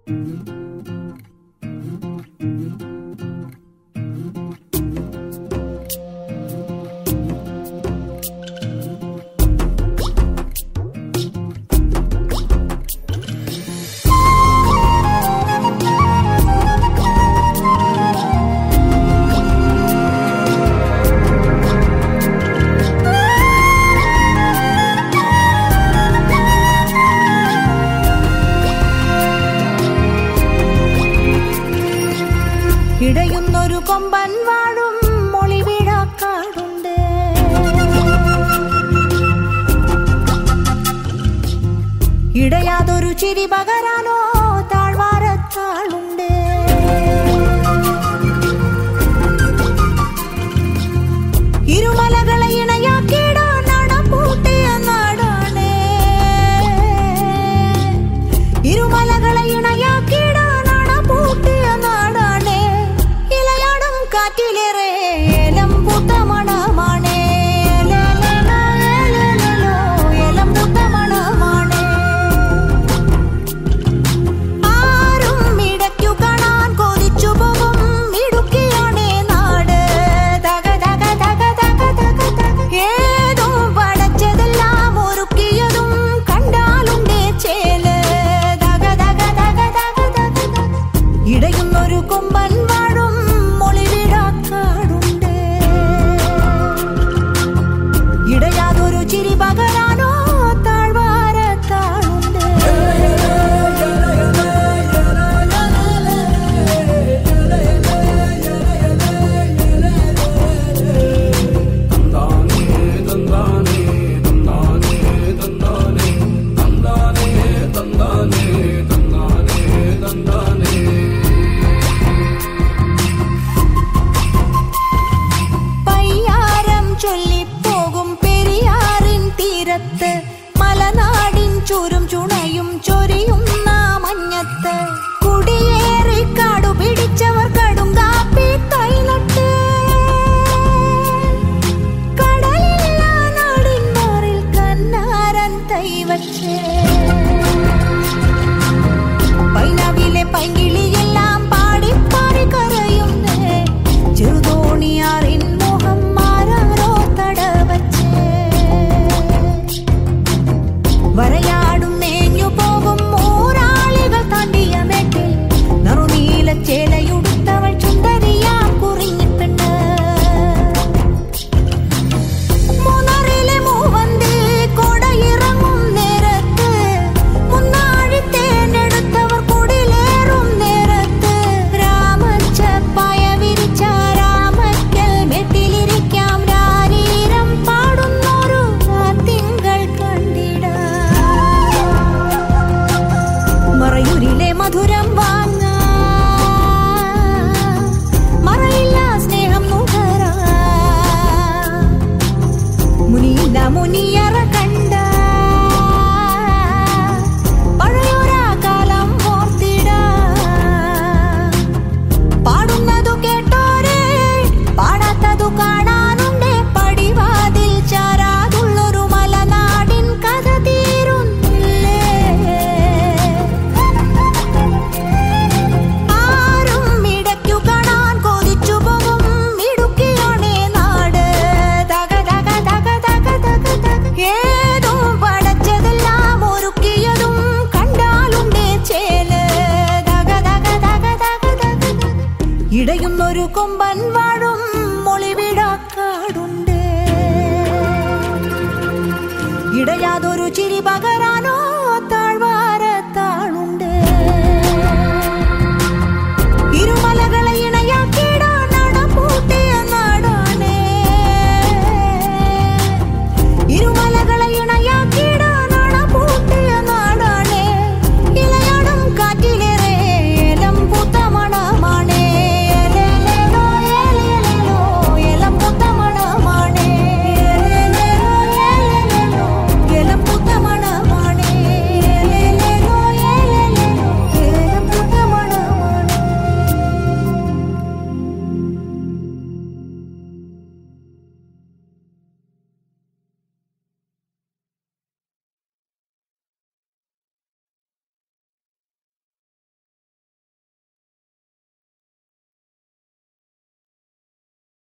ഇടയുന്നൊരു കൊമ്പൻ വാഴും മൊളിവിടാക്കാടുണ്ട്. ഇടയാതൊരു ചിരി പകരാനോ താഴ്വാരത്താളുണ്ട്. ഇരുമലകളെ ഇണയാക്കിയിടാൻ നടപ്പൂട്ടിയ നാടാണ്. ഇരുമലകളെ ഇണയാക്കിയിടാൻ നടപ്പൂട്ടിയ നാടാണ്. കാറ്റിലേറെ ഏലം പൂത്ത മണമാണ്. ഏലം പൂത്ത മണമാണ്. ആരും ഇടയ്ക്കു കാണാൻ കൊതിച്ചു പോകും ഇടുക്കിയാണ് നാട്. തക തക തക തക തക തക. ഏതും പടച്ചതെല്ലാം ഒരുക്കിയതും കണ്ടാലുണ്ടേ ചേല്. തക തക തക തക തക തക. ഇടയുന്നൊരു കൊമ്പൻ വാഴും ഇടയാതൊരു ചിരി പകരാനോ താഴ്വാരത്താളുണ്ട്. പയ്യാരം ചൊല്ലിപ്പോകും പെരിയാറിൻ തീരത്ത്, മലനാടിൻ ചുരും ചുണയും ചൊരിയുന്ന മഞ്ഞത്ത്, കുടിയേറി കാടു പിടിച്ചവർ കടുങ്കാപ്പി തൈനട്ട്, കടലില്ല നാടിൻ മാറിൽ കന്നാരൻ തൈവച്ച്, പൈനാവിലെ പൈങ്കിളിയെല്ലാം പാടിപ്പാടി കരയുന്നേ, ചെറുതോണിയാറിൻ മോഹം മാറാരോ തടവച്ച്, വരയാടും മേഞ്ഞു പോകും ഊരാളികൾ താണ്ടിയ മേട്ടിൽ, നറുനീല ചേലയുടുത്തവൾ ചുണ്ടരിയാ കുറിഞ്ഞിട്ടുണ്ട്. മൂന്നാറിലെ മൂവന്തി കൊടയിറങ്ങും നേരത്ത്, മുന്നാഴി തേനെടുത്തവർ കുടിലേറും നേരത്ത്, രാമച്ചപ്പായ വിരിച്ച രാമക്കൽ മെട്ടിലിരിക്കാം രാരീരം പാടുന്നൊരു തിങ്കൾ കണ്ടിടാം. മറയൂരിലെ മധുരം വാങ്ങ മറയില്ല സ്നേഹം നുകരാ, മുനിയില്ല മുനിയറ കണ്ട പഴയൊരാ കാലം ഓർത്തിടാ. പാടുന്നതു കേട്ടോരെ പാടാത്തതു കാണാനുണ്ട്, പടിവാതിൽ ചാരാതുള്ളൊരു മലനാടിൻ കഥ തീരുന്നില്ലേ. ആരും ഇടയ്ക്കു കാണാൻ കൊതിച്ചു പോകും ഇടുക്കിയാണ് നാട്. തക തക തക തക തക തക. ഏതും പടച്ചതെല്ലാം ഒരുക്കിയതും കണ്ടാലുണ്ടേ ചേല്. തക തക തക തക തക തക. ഇടയുന്നൊരു കൊമ്പൻ വാഴും മൊളിവിടാക്കാടുണ്ട്. ഇടയാതൊരു ചിരി പകരാനോ